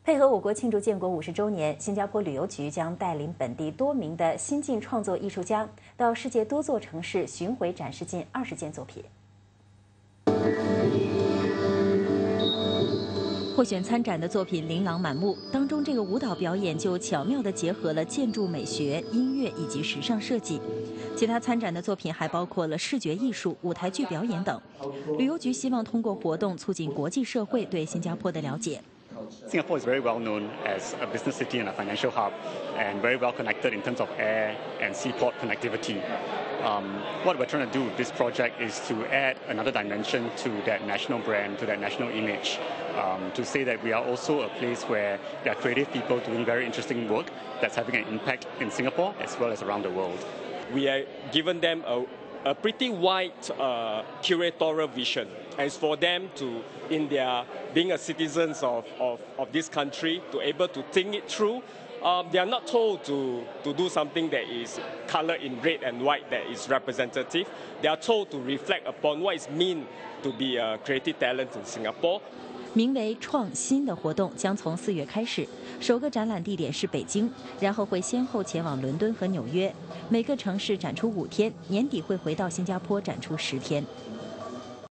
配合我国庆祝建国50周年，新加坡旅游局将带领本地多名的新晋创作艺术家到世界多座城市巡回展示近20件作品。获选参展的作品琳琅满目，当中这个舞蹈表演就巧妙地结合了建筑美学、音乐以及时尚设计。其他参展的作品还包括了视觉艺术、舞台剧表演等。旅游局希望通过活动促进国际社会对新加坡的了解。 Singapore is very well known as a business city and a financial hub, and very well connected in terms of air and seaport connectivity. What we're trying to do with this project is to add another dimension to that national brand, to that national image, to say that we are also a place where there are creative people doing very interesting work that's having an impact in Singapore as well as around the world. We are giving them a pretty wide curatorial vision, and it's for them to, in their being a citizens of this country, to able to think it through. They are not told to do something that is colored in red and white that is representative. They are told to reflect upon what it means to be a creative talent in Singapore. 名为“创新”的活动将从4月开始，首个展览地点是北京，然后会先后前往伦敦和纽约，每个城市展出5天，年底会回到新加坡展出10天。